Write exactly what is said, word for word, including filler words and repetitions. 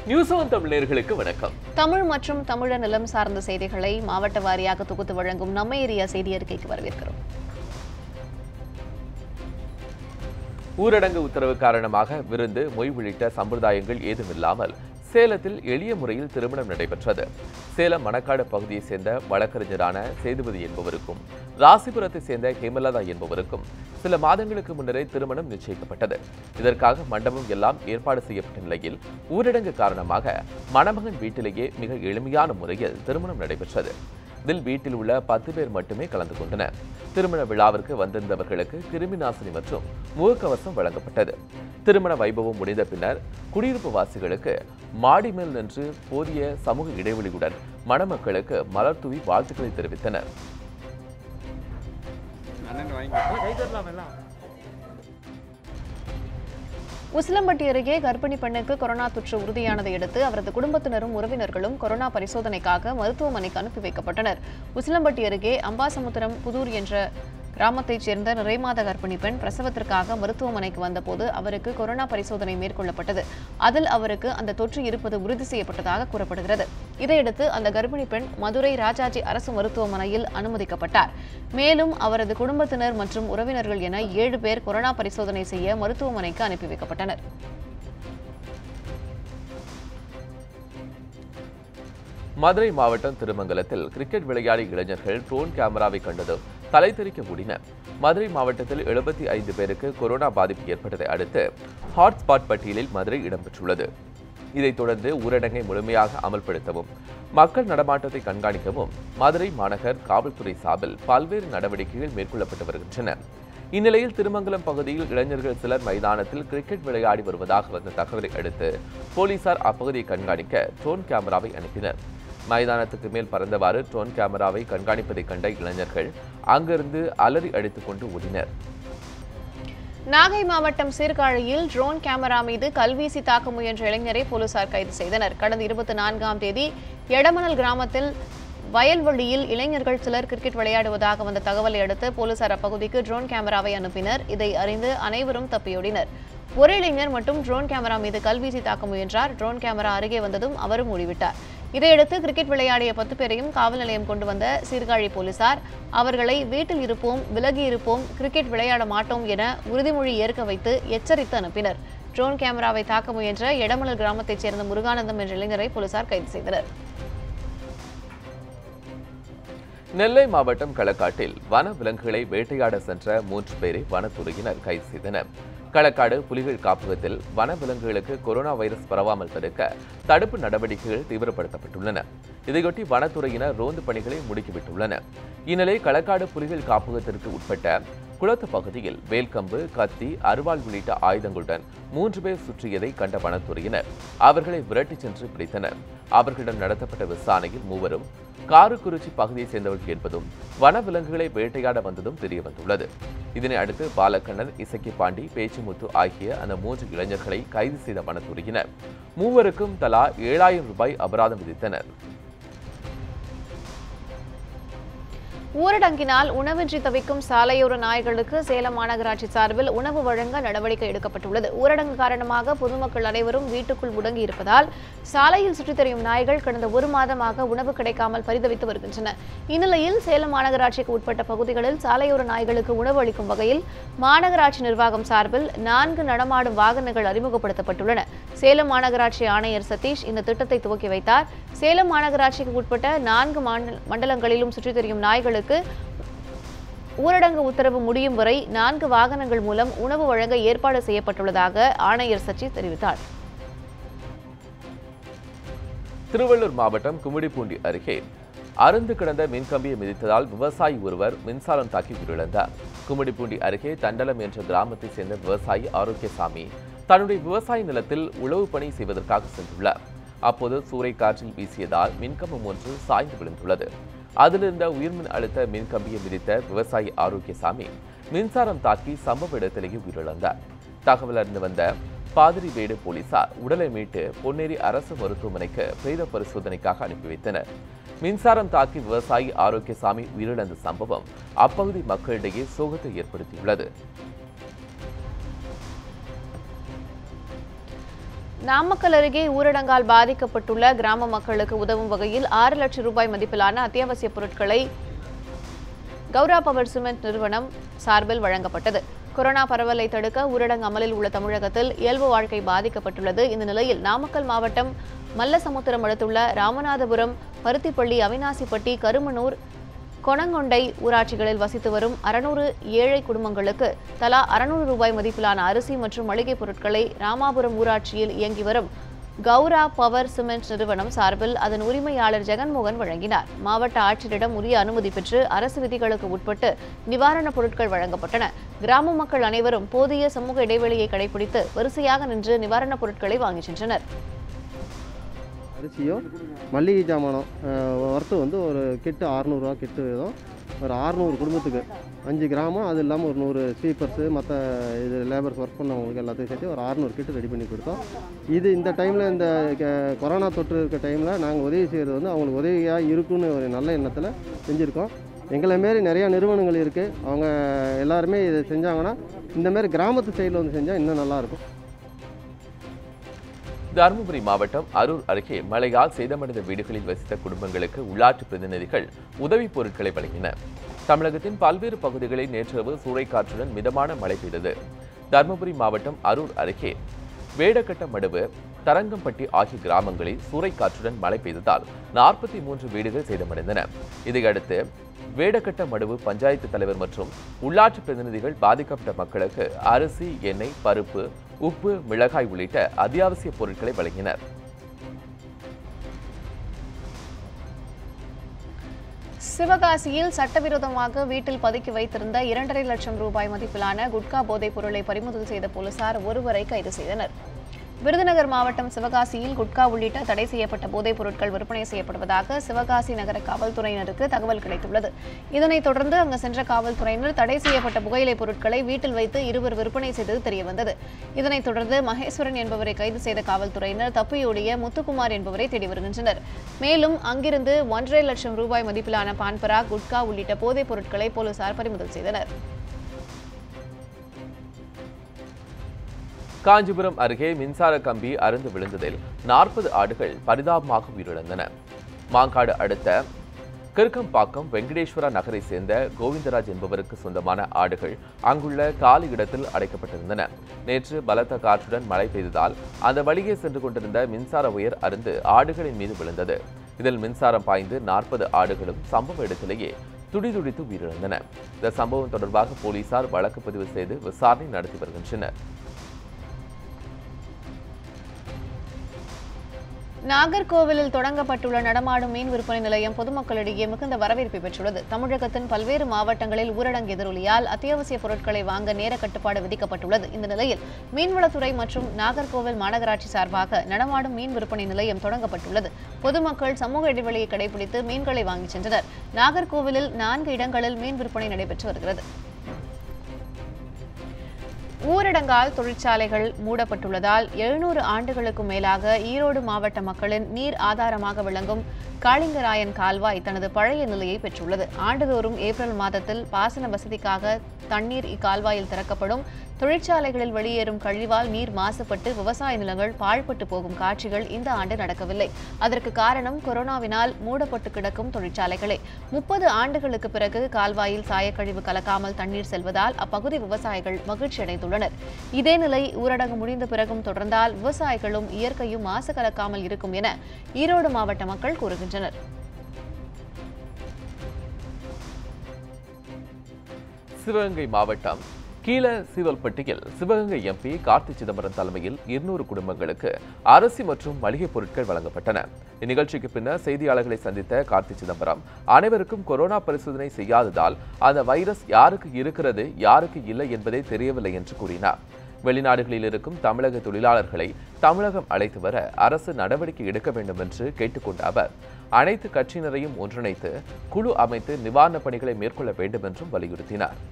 News one Tamil நேயர்களுக்கு வணக்கம். தமிழ் மற்றும் தமிழர் நிலம் சார்ந்த செய்திகளை மாவட்ட வாரியாக தொகுத்து வழங்கும் நம்ம ஏரியா செய்தி அறிக்கைக்கு வரவேற்கிறோம். ஊரடங்கு உத்தரவு காரணமாக விருந்து, மொய் உள்ளிட்ட சம்பிரதாயங்கள் ஏதுமில்லாமல் சேலத்தில் எளிய முறையில் திருமணம் நடைபெற்றது. சேலம் மணக்காடு பகுதியைச் சேர்ந்த வழக்கறிஞரான சேதுபதி என்பவருக்கும் ராசிபுரத்தைச் சேர்ந்த ஹேமலதா என்பவருக்கும் சில மாதங்களுக்கு முன்னரே திருமணம் நிச்சயிக்கப்பட்டது. இதற்காக மண்டபம் எல்லாம் ஏற்பாடு செய்யப்பட்ட நிலையில் ஊரடங்கு காரணமாக மணமகன் வீட்டிலேயே மிக எளிமையான முறையில் திருமணம் நடைபெற்றது. இதில் வீட்டில் உள்ள பத்து பேர் மட்டுமே கலந்து கொண்டனர். திருமண விழாவிற்கு வந்திருந்தவர்களுக்கு கிருமி நாசினி மற்றும் முகக்கவசம் வழங்கப்பட்டது. திருமண வைபவம் முடிந்த பின்னர் குடியிருப்பு வாசிகளுக்கு மாடி மேல் நின்று போதிய சமூக இடைவெளியுடன் மணமக்களுக்கு மலர் தூவி வாழ்த்துக்களை தெரிவித்தனர். உசிலம்பட்டி அருகே கர்ப்பிணி பெண்ணுக்கு கொரோனா தொற்று உறுதியானதை அடுத்து அவரது குடும்பத்தினரும் உறவினர்களும் கொரோனா பரிசோதனைக்காக மருத்துவமனைக்கு அனுப்பி வைக்கப்பட்டனர். உசிலம்பட்டி அருகே அம்பாசமுத்திரம் புதூர் என்ற கிராமத்தைச் சேர்ந்த நிறைமாத கர்ப்பிணி பெண் பிரசவத்திற்காக மருத்துவமனைக்கு வந்தபோது அவருக்கு கொரோனா பரிசோதனை மேற்கொள்ளப்பட்டது. அதில் அவருக்கு அந்த தொற்று இருப்பது உறுதி செய்யப்பட்டதாக கூறப்படுகிறது. இதையடுத்து அந்த கர்ப்பிணி பெண் மதுரை ராஜாஜி அரசு மருத்துவமனையில் அனுமதிக்கப்பட்டார். மேலும் அவரது குடும்பத்தினர் மற்றும் உறவினர்கள் என ஏழு பேர் கொரோனா பரிசோதனை செய்ய மருத்துவமனைக்கு அனுப்பி வைக்கப்பட்டனர். மதுரை மாவட்டம் திருமங்கலத்தில் கிரிக்கெட் விளையாடி இளைஞர்கள் ட்ரோன் கேமராவை கண்டதும் தலை தெறிக்க ஓடினர். மதுரை மாவட்டத்தில் எழுபத்தி ஐந்து பேருக்கு கொரோனா பாதிப்பு ஏற்பட்டதை அடுத்து ஹாட்ஸ்பாட் பட்டியலில் மதுரை இடம்பெற்றுள்ளது. இதைத் தொடர்ந்து ஊரடங்கை முழுமையாக அமல்படுத்தவும் மக்கள் நடமாட்டத்தை கண்காணிக்கவும் மதுரை மாநகர் காவல்துறை சார்பில் பல்வேறு நடவடிக்கைகள் மேற்கொள்ளப்பட்டு வருகின்றன. இந்நிலையில் திருமங்கலம் பகுதியில் இளைஞர்கள் சிலர் மைதானத்தில் கிரிக்கெட் விளையாடி வருவதாக வந்த தகவலை அடுத்து போலீசார் அப்பகுதியை கண்காணிக்க ட்ரோன் கேமராவை அனுப்பினர். மைதானத்துக்கு மேல் பறந்தவாறு ட்ரோன் கேமராவை கண்காணிப்பதை கண்ட இளைஞர்கள் அங்கிருந்து அலறி அடித்துக் கொண்டு ஓடினர். நாகை மாவட்டம் சீர்காழியில் ட்ரோன் கேமரா மீது கல்வீசி தாக்க முயன்ற இளைஞரை போலீசார் கைது செய்தனர். கடந்த இருபத்தி நான்காம் தேதி எடமணல் கிராமத்தில் வயல்வெளியில் இளைஞர்கள் சிலர் கிரிக்கெட் விளையாடுவதாக வந்த தகவலை அடுத்து போலீசார் அப்பகுதிக்கு ட்ரோன் கேமராவை அனுப்பினர். இதை அறிந்து அனைவரும் தப்பியோடினர். ஒரு இளைஞர் மட்டும் ட்ரோன் கேமரா மீது கல்வீசி தாக்க முயன்றார். ட்ரோன் கேமரா அருகே வந்ததும் அவரும் ஓடிவிட்டார். இதையடுத்து கிரிக்கெட் விளையாடிய பத்து பேரையும் காவல் நிலையம் கொண்டு வந்த சீர்காழி போலீசார் அவர்களை வீட்டில் இருப்போம், விலகி இருப்போம், கிரிக்கெட் விளையாட மாட்டோம் என உறுதிமொழி ஏற்க வைத்து எச்சரித்து அனுப்பினர். ட்ரோன் கேமராவை தாக்க முயன்ற எடமணல் கிராமத்தைச் சேர்ந்த முருகானந்தம் என்ற இளைஞரை போலீசார் கைது செய்தனர். நெல்லை மாவட்டம் களக்காட்டில் வன விலங்குகளை வேட்டையாட சென்ற மூன்று பேரை வனத்துறையினர் கைது செய்தனர். களக்காடு புலிகள் காப்பகத்தில் வன விலங்குகளுக்கு கொரோனா வைரஸ் பரவாமல் தடுக்க தடுப்பு நடவடிக்கைகள் தீவிரப்படுத்தப்பட்டுள்ளன. இதையொட்டி வனத்துறையினர் ரோந்து பணிகளை முடுக்கிவிட்டுள்ளனர். இந்நிலை களக்காடு புலிகள் காப்பகத்திற்கு உட்பட்ட குளத்து பகுதியில் வேல்கம்பு, கத்தி, அருவாள் உள்ளிட்ட ஆயுதங்களுடன் மூன்று பேர் சுற்றியதை கண்ட வனத்துறையினர் அவர்களை விரட்டிச் சென்று பிடித்தனர். அவர்களிடம் நடத்தப்பட்ட விசாரணையில் மூவரும் காரக்குறிச்சி பகுதியை சேர்ந்தவர்கள் என்பதும் வனவிலங்குகளை வேட்டையாட வந்ததும் தெரியவந்துள்ளது. இதனை அடுத்து பாலக்கண்ணன், இசக்கி பாண்டி, பேச்சுமுத்து ஆகிய அந்த மூன்று இளைஞர்களை கைது செய்த வனத்துறையினர் மூவருக்கும் தலா ஏழாயிரம் ரூபாய் அபராதம் விதித்தனர். ஊரடங்கினால் உணவின்றி தவிக்கும் சாலையோர நாய்களுக்கு சேலம் மாநகராட்சி சார்பில் உணவு வழங்க நடவடிக்கை எடுக்கப்பட்டுள்ளது. ஊரடங்கு காரணமாக பொதுமக்கள் அனைவரும் வீட்டுக்குள் முடங்கி இருப்பதால் சாலையில் சுற்றித் திரியும் நாய்கள் கடந்த ஒரு மாதமாக உணவு கிடைக்காமல் பரிதவித்து வருகின்றன. இந்நிலையில் சேலம் மாநகராட்சிக்கு உட்பட்ட பகுதிகளில் சாலையோர நாய்களுக்கு உணவு அளிக்கும் வகையில் மாநகராட்சி நிர்வாகம் சார்பில் நான்கு நடமாடும் வாகனங்கள் அறிமுகப்படுத்தப்பட்டுள்ளன. சேலம் மாநகராட்சி ஆணையர் சதீஷ் இந்த திட்டத்தை துவக்கி வைத்தார். சேலம் மாநகராட்சிக்கு உட்பட்ட நான்கு மண்டலங்களிலும் சுற்றித் திரியும் நாய்களுக்கு ஊரடங்கு உத்தரவு முடியும் வரை நான்கு வாகனங்கள் மூலம் உணவு வழங்க ஏற்பாடு செய்யப்பட்டுள்ளதாக ஆணையர் சச்சி தெரிவித்தார். திருவள்ளூர் மாவட்டம் கும்மிடிப்பூண்டி அருகே அறுந்து கிடந்த மின்கம்பியை மிதித்ததால் விவசாயி ஒருவர் மின்சாரம் தாக்கி உயிரிழந்தார். கும்மிடிப்பூண்டி அருகே தண்டலம் என்ற கிராமத்தைச் சேர்ந்த விவசாயி ஆரோக்கியசாமி தன்னுடைய விவசாய நிலத்தில் உழவு பணி செய்வதற்காக சென்றுள்ளார். அப்போது சூறைக்காற்றில் வீசியதால் மின்கம்பம் ஒன்று சாய்ந்து விழுந்துள்ளது. அதிலிருந்த உயர்மின் அழுத்த மின்கம்பியை மிதித்த விவசாயி ஆரோக்கியசாமி மின்சாரம் தாக்கி சம்பவ இடத்திலேயே உயிரிழந்தார். தகவல் அறிந்து வந்த பாதிரிவேடு போலீசார் உடலை மீட்டு பொன்னேரி அரசு மருத்துவமனைக்கு பிரேத பரிசோதனைக்காக அனுப்பி வைத்தனர். மின்சாரம் தாக்கி விவசாயி ஆரோக்கியசாமி உயிரிழந்த சம்பவம் அப்பகுதி மக்களிடையே சோகத்தை ஏற்படுத்தியுள்ளது. நாமக்கல் அருகே ஊரடங்கால் பாதிக்கப்பட்டுள்ள கிராம மக்களுக்கு உதவும் வகையில் ஆறு லட்சம் ரூபாய் மதிப்பிலான அத்தியாவசிய பொருட்களை கௌரா பவர் சிமெண்ட் நிறுவனம் சார்பில் வழங்கப்பட்டது. கொரோனா பரவலை தடுக்க ஊரடங்கு அமலில் உள்ள தமிழகத்தில் இயல்பு வாழ்க்கை பாதிக்கப்பட்டுள்ளது. இந்த நிலையில் நாமக்கல் மாவட்டம் மல்லசமுத்திரம் அடுத்துள்ள ராமநாதபுரம், பருத்திப்பள்ளி, அவினாசிப்பட்டி, கருமனூர், கொணங்கொண்டை ஊராட்சிகளில் வசித்து வரும் அறுநூறு ஏழை குடும்பங்களுக்கு தலா அறுநூறு ரூபாய் மதிப்பிலான அரிசி மற்றும் மளிகைப் பொருட்களை ராமாபுரம் ஊராட்சியில் இயங்கி வரும் கௌரா பவர் சிமெண்ட் நிறுவனம் சார்பில் அதன் உரிமையாளர் ஜெகன்மோகன் வழங்கினார். மாவட்ட ஆட்சியரிடம் உரிய அனுமதி பெற்று அரசு விதிகளுக்கு உட்பட்டு நிவாரணப் பொருட்கள் வழங்கப்பட்டன. கிராம மக்கள் அனைவரும் போதிய சமூக இடைவெளியை கடைபிடித்து வரிசையாக நின்று நிவாரணப் பொருட்களை வாங்கிச் சென்றனர். அரிசியும் மல்லிகை ஜாமானம் ஒர்த்து வந்து ஒரு கிட்டு அறுநூறுவா கிட்டு வீதம் ஒரு அறுநூறு குடும்பத்துக்கு அஞ்சு கிராமம், அது இல்லாமல் ஒரு நூறு ஸ்வீப்பர்ஸு மற்ற இது லேபர்ஸ் ஒர்க் பண்ணவங்களுக்கு எல்லாத்தையும் சேர்த்து ஒரு அறுநூறு கிட்டு ரெடி பண்ணி கொடுத்தோம். இது இந்த டைமில் இந்த கொரோனா தொற்று இருக்க டைமில் நாங்கள் உதவி செய்கிறது வந்து அவங்களுக்கு உதவியாக இருக்குன்னு ஒரு நல்ல எண்ணத்தில் செஞ்சுருக்கோம். எங்களை மாரி நிறையா நிறுவனங்கள் இருக்குது, அவங்க எல்லாருமே இதை செஞ்சாங்கன்னா இந்தமாரி கிராமத்து சைடில் வந்து செஞ்சால் இன்னும் நல்லாயிருக்கும். தருமபுரி மாவட்டம் அரூர் அருகே மழையால் சேதமடைந்த வீடுகளில் வசித்த குடும்பங்களுக்கு உள்ளாட்சி பிரதிநிதிகள் உதவிப் பொருட்களை வழங்கினர். தமிழகத்தின் பல்வேறு பகுதிகளில் நேற்றிரவு சூறைக்காற்றுடன் மிதமான மழை பெய்தது. தருமபுரி மாவட்டம் அரூர் அருகே வேடக்கட்ட மடுவு, தரங்கம்பட்டி ஆகிய கிராமங்களில் சூறைக்காற்றுடன் மழை பெய்ததால் நாற்பத்தி மூன்று வீடுகள் சேதமடைந்தன. இதையடுத்து வேடக்கட்ட மடுவு பஞ்சாயத்து தலைவர் மற்றும் உள்ளாட்சி பிரதிநிதிகள் பாதிக்கப்பட்ட மக்களுக்கு அரிசி, எண்ணெய், பருப்பு, உப்பு, மிளகாய் உள்ளிட்ட அத்தியாவசிய பொருட்களை வழங்கினர். சிவகாசியில் சட்டவிரோதமாக வீட்டில் பதுக்கி வைத்திருந்த இரண்டரை லட்சம் ரூபாய் மதிப்பிலான குட்கா போதைப் பொருளை பறிமுதல் செய்த போலீசார் ஒருவரை கைது செய்தனர். விருதுநகர் மாவட்டம் சிவகாசியில் குட்கா உள்ளிட்ட தடை செய்யப்பட்ட போதைப் பொருட்கள் விற்பனை செய்யப்படுவதாக சிவகாசி நகர காவல்துறையினருக்கு தகவல் கிடைத்துள்ளது. இதனைத் தொடர்ந்து அங்கு சென்ற காவல்துறையினர் தடை செய்யப்பட்ட புகையிலைப் பொருட்களை வீட்டில் வைத்து இருவர் விற்பனை செய்தது தெரியவந்தது. இதனைத் தொடர்ந்து மகேஸ்வரன் என்பவரை கைது செய்த காவல்துறையினர் தப்பியோடிய முத்துக்குமார் என்பவரை தேடி வருகின்றனர். மேலும் அங்கிருந்து ஒன்றரை லட்சம் ரூபாய் மதிப்பிலான பான்பரா, குட்கா உள்ளிட்ட போதைப் பொருட்களை போலீசார் பறிமுதல் செய்தனர். காஞ்சிபுரம் அருகே மின்சார கம்பி அறுந்து விழுந்ததில் நாற்பது ஆடுகள் பரிதாபமாக உயிரிழந்தன. மாங்காடு அடுத்த கிருக்கம்பாக்கம் வெங்கடேஸ்வரா நகரை சேர்ந்த கோவிந்தராஜ் என்பவருக்கு சொந்தமான ஆடுகள் அங்குள்ள காலி இடத்தில் அடைக்கப்பட்டிருந்தன. நேற்று பலத்த காற்றுடன் மழை பெய்ததால் அந்த வழியே சென்று கொண்டிருந்த மின்சார உயர் அருந்து ஆடுகளின் மீது விழுந்தது. இதில் மின்சாரம் பாய்ந்து நாற்பது ஆடுகளும் சம்பவ இடத்திலேயே துடிதுடித்து உயிரிழந்தன. இந்த சம்பவம் தொடர்பாக போலீசார் வழக்கு பதிவு செய்து விசாரணை நடத்தி வருகின்றனர். நாகர்கோவிலில் தொடங்கப்பட்டுள்ள நடமாடும் மீன் விற்பனை நிலையம் பொதுமக்களிடையே மிகுந்த வரவேற்பை பெற்றுள்ளது. தமிழகத்தின் பல்வேறு மாவட்டங்களில் ஊரடங்கு எதிரொலியால் அத்தியாவசிய பொருட்களை வாங்க நேர கட்டுப்பாடு விதிக்கப்பட்டுள்ளது. இந்த நிலையில் மீன்வளத்துறை மற்றும் நாகர்கோவில் மாநகராட்சி சார்பாக நடமாடும் மீன் விற்பனை நிலையம் தொடங்கப்பட்டுள்ளது. பொதுமக்கள் சமூக இடைவெளியை கடைபிடித்து மீன்களை வாங்கிச் சென்றனர். நாகர்கோவிலில் நான்கு இடங்களில் மீன் விற்பனை நடைபெற்று வருகிறது. ஊரடங்கால் தொழிற்சாலைகள் மூடப்பட்டுள்ளதால் எழுநூறு ஆண்டுகளுக்கும் மேலாக ஈரோடு மாவட்ட மக்களின் நீர் ஆதாரமாக விளங்கும் காளிங்கராயன் கால்வாய் தனது பழைய நிலையை பெற்றுள்ளது. ஆண்டுதோறும் ஏப்ரல் மாதத்தில் பாசன வசதிக்காக தண்ணீர் இக்கால்வாயில் திறக்கப்படும். தொழிற்சாலைகளில் வெளியேறும் கழிவால் நீர் மாசுபட்டு விவசாய நிலங்கள் பாழ்பட்டு போகும் காட்சிகள் இந்த ஆண்டு நடக்கவில்லை. அதற்கு காரணம் கொரோனாவினால் மூடப்பட்டு கிடக்கும் தொழிற்சாலைகளே. முப்பது ஆண்டுகளுக்கு பிறகு கால்வாயில் சாயக்கழிவு கலக்காமல் தண்ணீர் செல்வதால் அப்பகுதி விவசாயிகள் மகிழ்ச்சி அடைந்துள்ளனர். இதே நிலை ஊரடங்கு முடிந்த பிறகும் தொடர்ந்தால் விவசாயிகளும் இயற்கையும் மாசு கலக்காமல் இருக்கும் என ஈரோடு மாவட்ட மக்கள் கூறுகின்றனர். சிவகங்கை மாவட்டம் கீழ சீவல்பட்டியில் சிவகங்கை எம்பி கார்த்தி சிதம்பரம் தலைமையில் இருநூறு குடும்பங்களுக்கு அரிசி மற்றும் மளிகைப் பொருட்கள் வழங்கப்பட்டன. இந்நிகழ்ச்சிக்கு பின்னர் செய்தியாளர்களை சந்தித்த கார்த்தி சிதம்பரம் அனைவருக்கும் கொரோனா பரிசோதனை செய்யாததால் அந்த வைரஸ் யாருக்கு இருக்கிறது யாருக்கு இல்லை என்பதே தெரியவில்லை என்று கூறினார். வெளிநாடுகளில் இருக்கும் தமிழக தொழிலாளர்களை தமிழகம் அழைத்து வர அரசு நடவடிக்கை எடுக்க வேண்டும் என்று கேட்டுக்கொண்ட அவர் அனைத்து கட்சியினரையும் ஒன்றிணைத்து குழு அமைத்து நிவாரணப் பணிகளை மேற்கொள்ள வேண்டும் என்றும் வலியுறுத்தினார்.